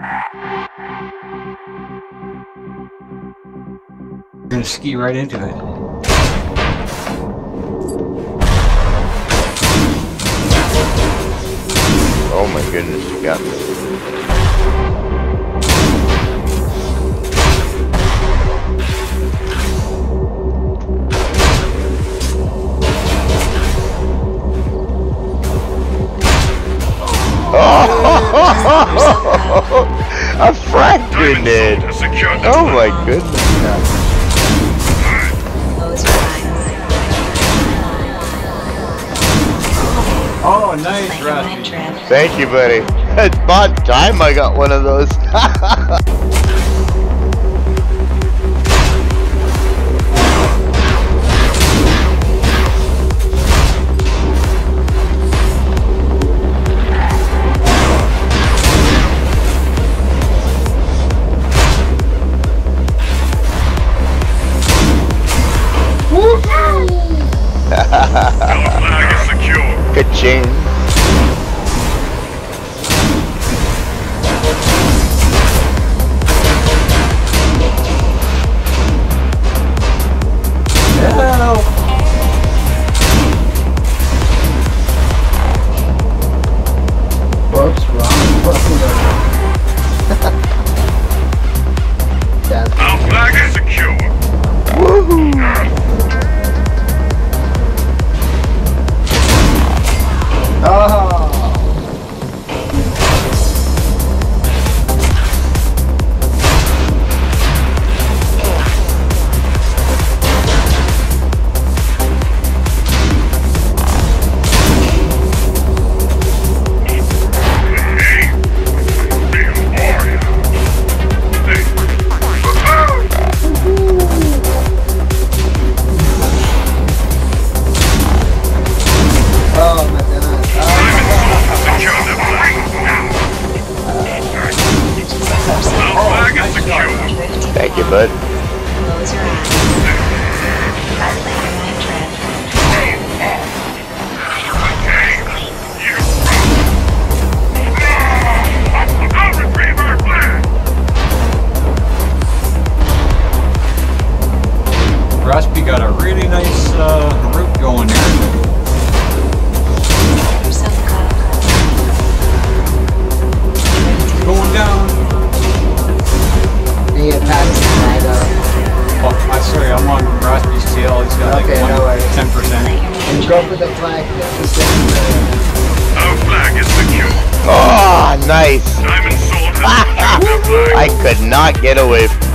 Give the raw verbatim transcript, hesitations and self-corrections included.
You're gonna ski right into it. Oh my goodness, you got this. A frag grenade! Oh my goodness. Oh, nice, Rusty. Thank you, buddy. It's about time I got one of those. Flag is secure. Ka-ching. Help! Whoops, wrong. Our flag is secure. Woohoo! Oh! Thank you, bud. Close your eyes. I'll retrieve our flag. Rusty got a really nice uh, route going there. Going down. Yeah, Pat's flag up. Oh, I'm sorry, I'm on Rusty's tail. He's got Okay, like no worries. ten percent. And go for the flag. Our flag is secure. Oh, nice. Diamond Sword has captured the flag. I could not get away from